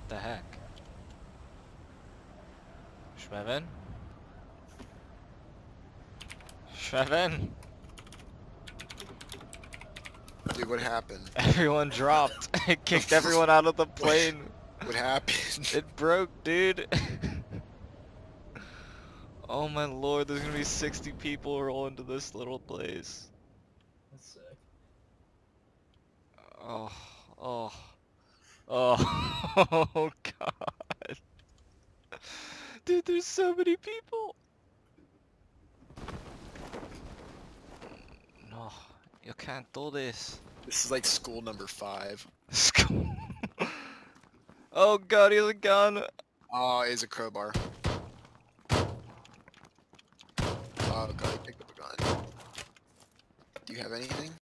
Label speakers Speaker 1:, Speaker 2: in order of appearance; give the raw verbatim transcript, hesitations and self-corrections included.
Speaker 1: The heck? Schmeven? Schmeven?
Speaker 2: Dude, what happened?
Speaker 1: Everyone dropped. It kicked everyone out of the plane.
Speaker 2: What happened?
Speaker 1: It broke, dude. Oh my lord, there's gonna be sixty people roll into this little place.
Speaker 3: That's sick.
Speaker 1: Oh, oh, oh, oh god. Dude, there's so many people. No, you can't do this.
Speaker 2: This is like school number five.
Speaker 1: School. Oh god, he has a gun.
Speaker 2: Oh, it is a crowbar. Oh god, he picked up a gun. Do you have anything?